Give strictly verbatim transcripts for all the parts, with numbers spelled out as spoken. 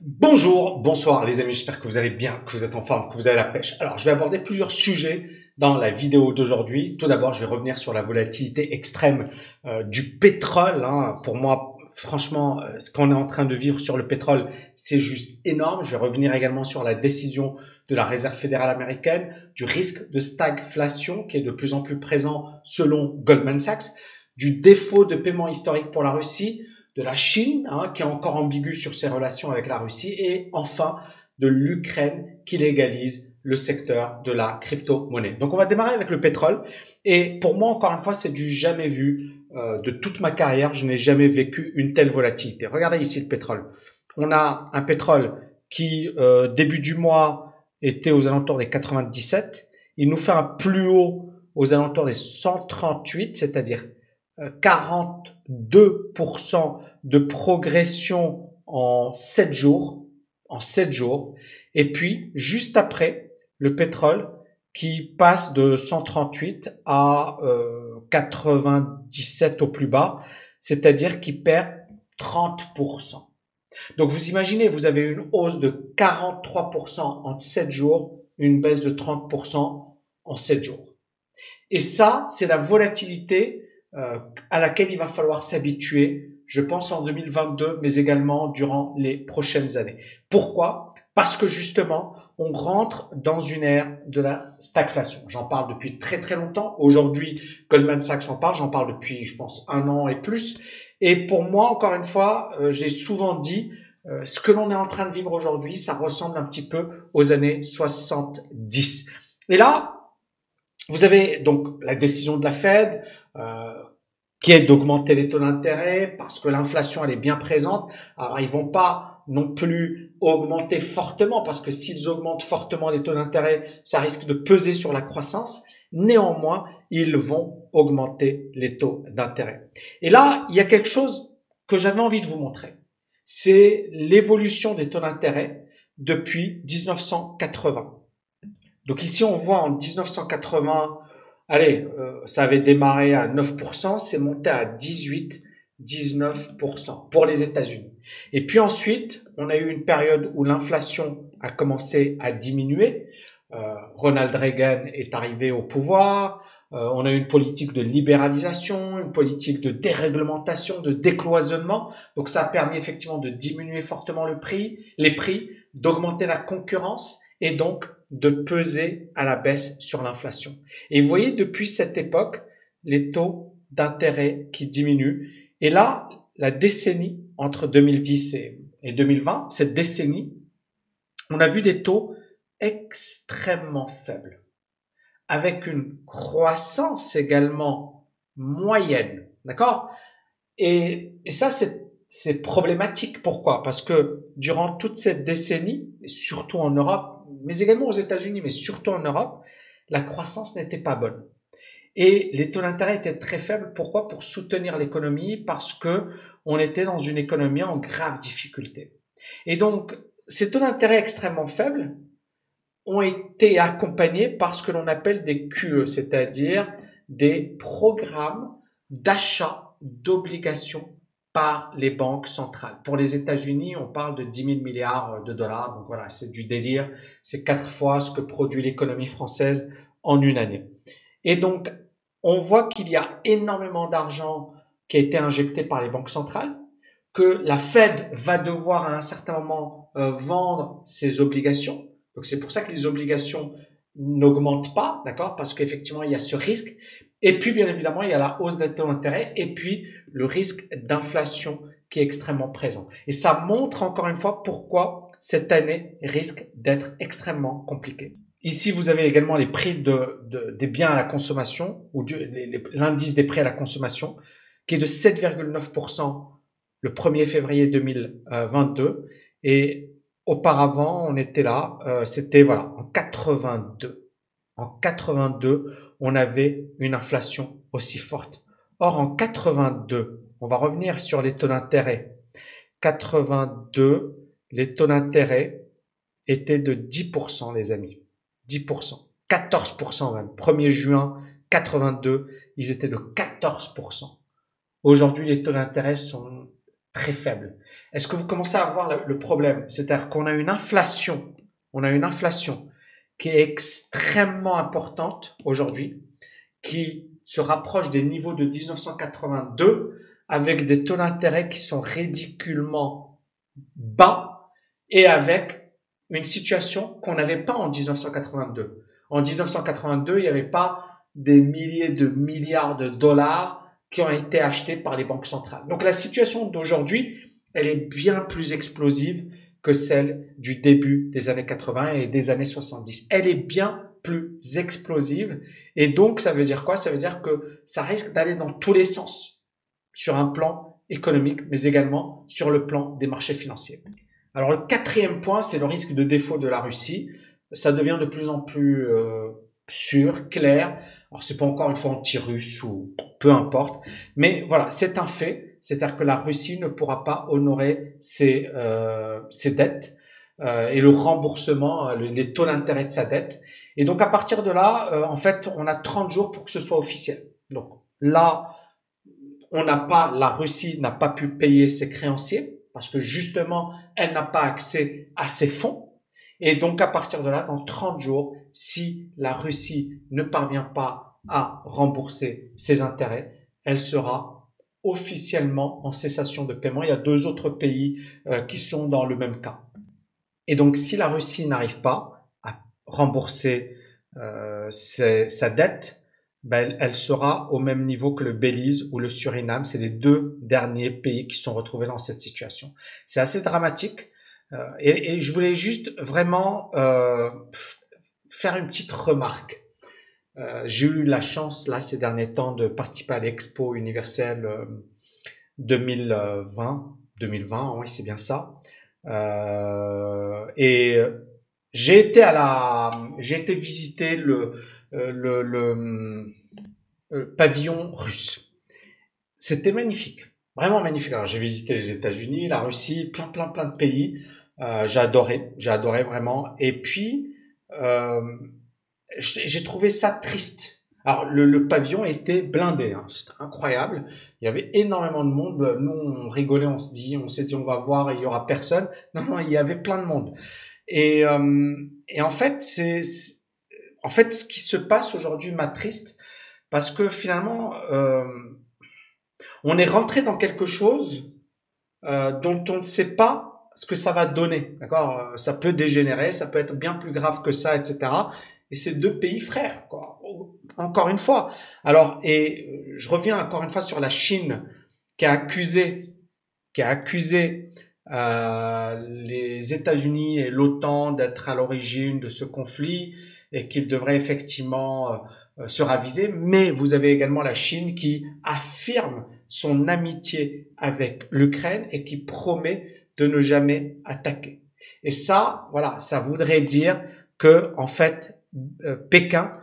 Bonjour, bonsoir les amis, j'espère que vous allez bien, que vous êtes en forme, que vous avez la pêche. Alors, je vais aborder plusieurs sujets dans la vidéo d'aujourd'hui. Tout d'abord, je vais revenir sur la volatilité extrême euh, du pétrole. Hein. Pour moi, franchement, euh, ce qu'on est en train de vivre sur le pétrole, c'est juste énorme. Je vais revenir également sur la décision de la Réserve fédérale américaine, du risque de stagflation qui est de plus en plus présent selon Goldman Sachs, du défaut de paiement historique pour la Russie, de la Chine, hein, qui est encore ambiguë sur ses relations avec la Russie, et enfin de l'Ukraine qui légalise le secteur de la crypto-monnaie. Donc on va démarrer avec le pétrole, et pour moi, encore une fois, c'est du jamais vu euh, de toute ma carrière. Je n'ai jamais vécu une telle volatilité. Regardez ici le pétrole. On a un pétrole qui, euh, début du mois, était aux alentours des quatre-vingt-dix-sept. Il nous fait un plus haut aux alentours des cent trente-huit, c'est-à-dire quarante-deux pour cent de progression en sept jours, en sept jours. Et puis, juste après, le pétrole qui passe de cent trente-huit à euh, quatre-vingt-dix-sept au plus bas, c'est-à-dire qu'il perd trente pour cent. Donc, vous imaginez, vous avez une hausse de quarante-trois pour cent en sept jours, une baisse de trente pour cent en sept jours. Et ça, c'est la volatilité Euh, à laquelle il va falloir s'habituer, je pense en deux mille vingt-deux, mais également durant les prochaines années. Pourquoi? Parce que justement, on rentre dans une ère de la stagflation. J'en parle depuis très très longtemps. Aujourd'hui, Goldman Sachs en parle. J'en parle depuis, je pense, un an et plus. Et pour moi, encore une fois, euh, j'ai souvent dit, euh, ce que l'on est en train de vivre aujourd'hui, ça ressemble un petit peu aux années soixante-dix. Et là, vous avez donc la décision de la Fed, euh, qui est d'augmenter les taux d'intérêt parce que l'inflation elle est bien présente. Alors ils vont pas non plus augmenter fortement parce que s'ils augmentent fortement les taux d'intérêt, ça risque de peser sur la croissance. Néanmoins, ils vont augmenter les taux d'intérêt. Et là, il y a quelque chose que j'avais envie de vous montrer. C'est l'évolution des taux d'intérêt depuis dix-neuf cent quatre-vingts. Donc ici, on voit en dix-neuf cent quatre-vingts, allez, euh, ça avait démarré à neuf pour cent, c'est monté à dix-huit, dix-neuf pour cent pour les États-Unis. Et puis ensuite, on a eu une période où l'inflation a commencé à diminuer. Euh, Ronald Reagan est arrivé au pouvoir. Euh, on a eu une politique de libéralisation, une politique de déréglementation, de décloisonnement. Donc ça a permis effectivement de diminuer fortement le prix, les prix, d'augmenter la concurrence et donc de peser à la baisse sur l'inflation. Et vous voyez, depuis cette époque, les taux d'intérêt qui diminuent. Et là, la décennie entre deux mille dix et deux mille vingt, cette décennie, on a vu des taux extrêmement faibles, avec une croissance également moyenne. D'accord? Et, et ça, c'est c'est problématique. Pourquoi? Parce que durant toute cette décennie, surtout en Europe, mais également aux États-Unis, mais surtout en Europe, la croissance n'était pas bonne. Et les taux d'intérêt étaient très faibles. Pourquoi? Pour soutenir l'économie, parce que on était dans une économie en grave difficulté. Et donc, ces taux d'intérêt extrêmement faibles ont été accompagnés par ce que l'on appelle des Q E, c'est-à-dire des programmes d'achat d'obligations par les banques centrales. Pour les États-Unis, on parle de dix mille milliards de dollars. Donc voilà, c'est du délire. C'est quatre fois ce que produit l'économie française en une année. Et donc, on voit qu'il y a énormément d'argent qui a été injecté par les banques centrales, que la Fed va devoir à un certain moment euh, vendre ses obligations. Donc c'est pour ça que les obligations n'augmentent pas, d'accord, parce qu'effectivement il y a ce risque. Et puis, bien évidemment, il y a la hausse des taux d'intérêt et puis le risque d'inflation qui est extrêmement présent. Et ça montre encore une fois pourquoi cette année risque d'être extrêmement compliquée. Ici, vous avez également les prix de, de, des biens à la consommation, ou l'indice des prix à la consommation, qui est de sept virgule neuf pour cent le premier février deux mille vingt-deux. Et auparavant, on était là, euh, c'était voilà en quatre-vingt-deux. En quatre-vingt-deux, on avait une inflation aussi forte. Or, en quatre-vingt-deux, on va revenir sur les taux d'intérêt. quatre-vingt-deux, les taux d'intérêt étaient de dix pour cent, les amis. dix pour cent. quatorze pour cent même. premier juin quatre-vingt-deux, ils étaient de quatorze pour cent. Aujourd'hui, les taux d'intérêt sont très faible. Est-ce que vous commencez à voir le, le problème? C'est-à-dire qu'on a une inflation, on a une inflation qui est extrêmement importante aujourd'hui, qui se rapproche des niveaux de mille neuf cent quatre-vingt-deux avec des taux d'intérêt qui sont ridiculement bas et avec une situation qu'on n'avait pas en mille neuf cent quatre-vingt-deux. En mille neuf cent quatre-vingt-deux, il n'y avait pas des milliers de milliards de dollars qui ont été achetés par les banques centrales. Donc la situation d'aujourd'hui, elle est bien plus explosive que celle du début des années quatre-vingts et des années soixante-dix. Elle est bien plus explosive et donc ça veut dire quoi? Ça veut dire que ça risque d'aller dans tous les sens sur un plan économique, mais également sur le plan des marchés financiers. Alors le quatrième point, c'est le risque de défaut de la Russie. Ça devient de plus en plus euh, sûr, clair. Alors c'est pas encore une fois anti-russe ou peu importe, mais voilà, c'est un fait. C'est-à-dire que la Russie ne pourra pas honorer ses, euh, ses dettes euh, et le remboursement, les taux d'intérêt de sa dette. Et donc à partir de là, euh, en fait, on a trente jours pour que ce soit officiel. Donc là, on n'a pas, la Russie n'a pas pu payer ses créanciers parce que justement, elle n'a pas accès à ses fonds. Et donc, à partir de là, dans trente jours, si la Russie ne parvient pas à rembourser ses intérêts, elle sera officiellement en cessation de paiement. Il y a deux autres pays euh, qui sont dans le même cas. Et donc, si la Russie n'arrive pas à rembourser euh, ses, sa dette, ben, elle sera au même niveau que le Belize ou le Suriname. C'est les deux derniers pays qui sont retrouvés dans cette situation. C'est assez dramatique. Euh, et, et je voulais juste vraiment euh, faire une petite remarque. Euh, j'ai eu la chance là ces derniers temps de participer à l'Expo universelle euh, deux mille vingt, deux mille vingt, oui c'est bien ça. Euh, et j'ai été à la, j'ai été visiter le le, le, le pavillon russe. C'était magnifique, vraiment magnifique. Alors j'ai visité les États-Unis, la Russie, plein plein plein de pays. Euh, j'ai adoré, j'ai adoré vraiment. Et puis, euh, j'ai trouvé ça triste. Alors, le, le pavillon était blindé, hein. C'était incroyable. Il y avait énormément de monde. Nous, on rigolait, on se dit, on s'est dit, on va voir, et il y aura personne. Non, non, il y avait plein de monde. Et, euh, et en fait, c'est, en fait, ce qui se passe aujourd'hui m'attriste parce que finalement, euh, on est rentré dans quelque chose euh, dont on ne sait pas ce que ça va donner, d'accord? Ça peut dégénérer, ça peut être bien plus grave que ça, et cetera. Et c'est deux pays frères, quoi. Encore une fois. Alors, et je reviens encore une fois sur la Chine qui a accusé, qui a accusé euh, les États-Unis et l'OTAN d'être à l'origine de ce conflit et qu'ils devraient effectivement euh, se raviser. Mais vous avez également la Chine qui affirme son amitié avec l'Ukraine et qui promet de ne jamais attaquer. Et ça, voilà, ça voudrait dire que, en fait, euh, Pékin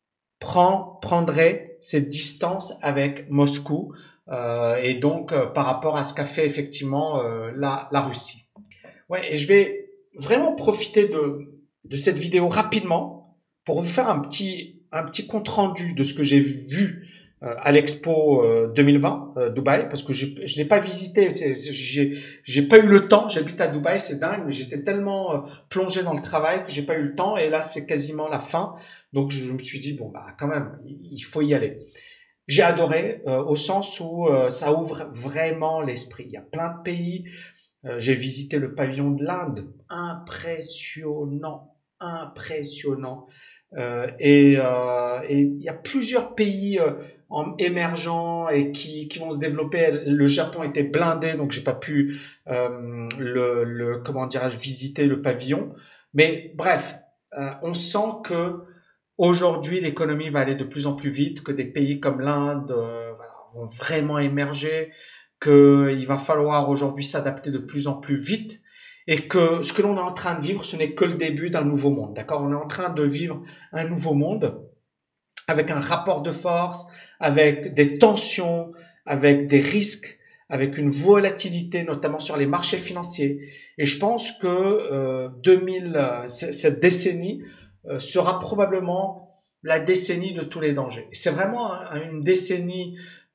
prend, prendrait ses distances avec Moscou euh, et donc euh, par rapport à ce qu'a fait effectivement euh, la, la Russie. Ouais, et je vais vraiment profiter de, de cette vidéo rapidement pour vous faire un petit, un petit compte rendu de ce que j'ai vu euh, à l'Expo euh, deux mille vingt euh, Dubaï, parce que je je l'ai pas visité, c'est, j'ai j'ai pas eu le temps. J'habite à Dubaï, c'est dingue, mais j'étais tellement euh, plongé dans le travail que j'ai pas eu le temps. Et là, c'est quasiment la fin, donc je me suis dit bon bah quand même, il faut y aller. J'ai adoré euh, au sens où euh, ça ouvre vraiment l'esprit. Il y a plein de pays. Euh, j'ai visité le pavillon de l'Inde, impressionnant, impressionnant. Euh, et euh, et il y a plusieurs pays euh, en, émergents et qui, qui vont se développer. Le Japon était blindé, donc j'ai pas pu euh, le, le comment dirais-je visiter le pavillon. Mais bref, euh, on sent que aujourd'hui l'économie va aller de plus en plus vite, que des pays comme l'Inde euh, voilà, vont vraiment émerger, qu'il va falloir aujourd'hui s'adapter de plus en plus vite et que ce que l'on est en train de vivre, ce n'est que le début d'un nouveau monde, d'accord? On est en train de vivre un nouveau monde avec un rapport de force, avec des tensions, avec des risques, avec une volatilité, notamment sur les marchés financiers. Et je pense que euh, deux mille, cette décennie euh, sera probablement la décennie de tous les dangers. C'est vraiment une décennie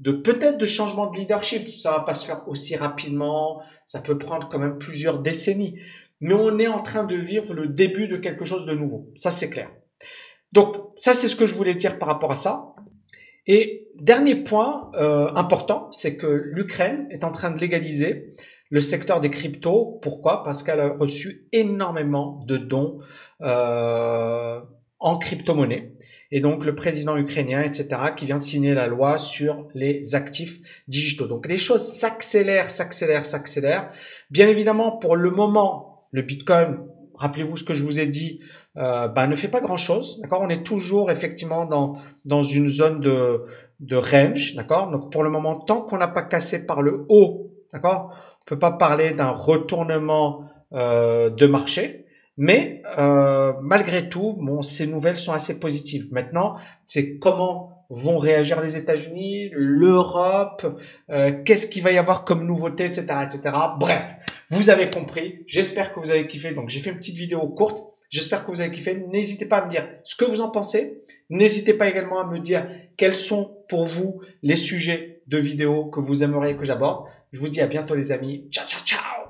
de peut-être de changement de leadership. Ça va pas se faire aussi rapidement, ça peut prendre quand même plusieurs décennies. Mais on est en train de vivre le début de quelque chose de nouveau. Ça, c'est clair. Donc, ça, c'est ce que je voulais dire par rapport à ça. Et dernier point euh, important, c'est que l'Ukraine est en train de légaliser le secteur des cryptos. Pourquoi? Parce qu'elle a reçu énormément de dons euh, en crypto-monnaie. Et donc, le président ukrainien, et cetera, qui vient de signer la loi sur les actifs digitaux. Donc, les choses s'accélèrent, s'accélèrent, s'accélèrent. Bien évidemment, pour le moment, le Bitcoin, rappelez-vous ce que je vous ai dit, euh, ben, ne fait pas grand-chose. D'accord? On est toujours effectivement dans dans une zone de de range. D'accord? Donc, pour le moment, tant qu'on n'a pas cassé par le haut, d'accord, on peut pas parler d'un retournement euh, de marché. Mais euh, malgré tout, bon, ces nouvelles sont assez positives. Maintenant, c'est comment vont réagir les États-Unis, l'Europe, euh, qu'est-ce qu'il va y avoir comme nouveauté, et cetera, et cetera. Bref, vous avez compris. J'espère que vous avez kiffé. Donc, j'ai fait une petite vidéo courte. J'espère que vous avez kiffé. N'hésitez pas à me dire ce que vous en pensez. N'hésitez pas également à me dire quels sont pour vous les sujets de vidéos que vous aimeriez que j'aborde. Je vous dis à bientôt les amis. Ciao, ciao, ciao.